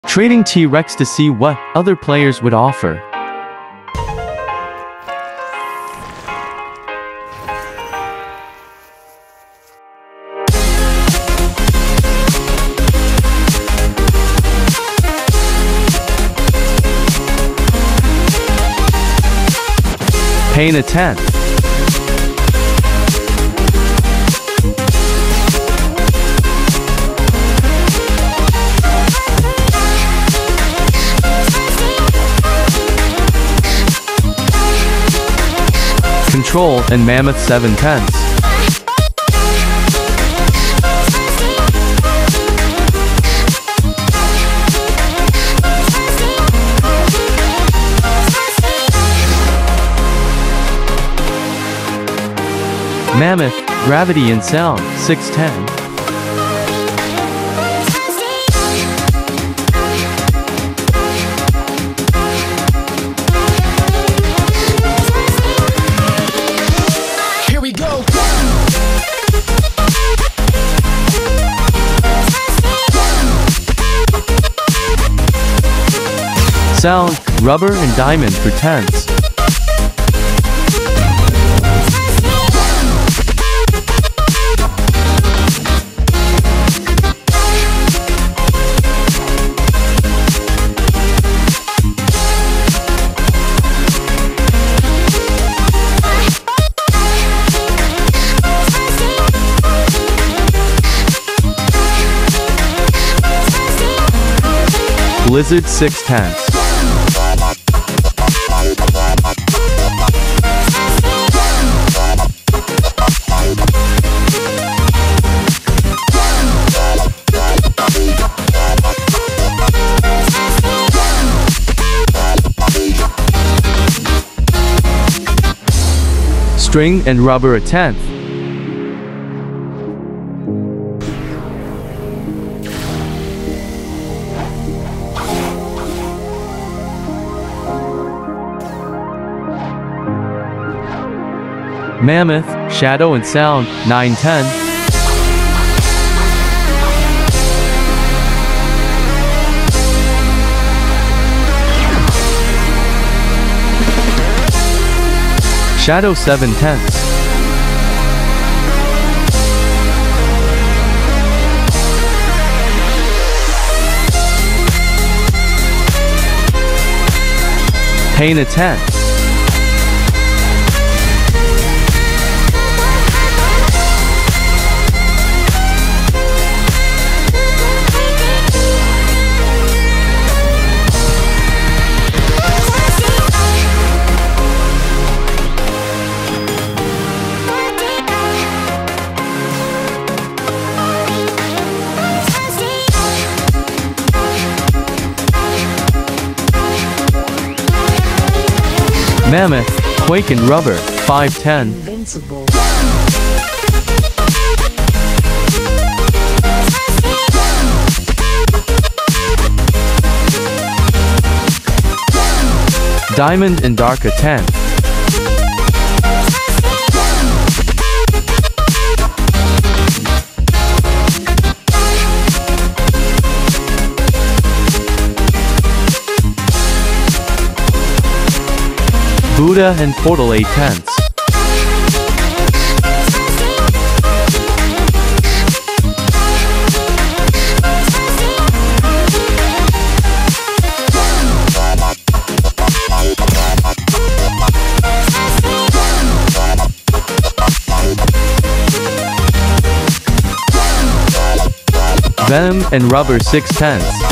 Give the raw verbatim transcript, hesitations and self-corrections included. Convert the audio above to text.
Trading T-Rex to see what other players would offer. Paying a tenth. Control and Mammoth seven pence. Mammoth, Gravity and Sound, six ten. Here we go. Sound, Rubber and Diamond for tens. Blizzard six tenths. String and Rubber a tenth. Mammoth, Shadow and Sound, nine ten. Shadow seven tenths. Pain a tenth. Mammoth, Quake and Rubber, five ten. Invincible. Diamond and Dark a ten. Buddha and Portal eight tenths. Venom and Rubber six tenths.